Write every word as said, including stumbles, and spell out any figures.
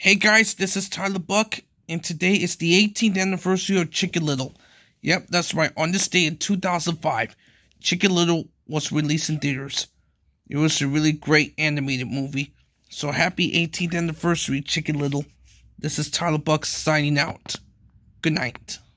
Hey guys, this is Tyler Buck, and today is the eighteenth anniversary of Chicken Little. Yep, that's right, on this day in two thousand five, Chicken Little was released in theaters. It was a really great animated movie, so happy eighteenth anniversary, Chicken Little. This is Tyler Buck signing out. Good night.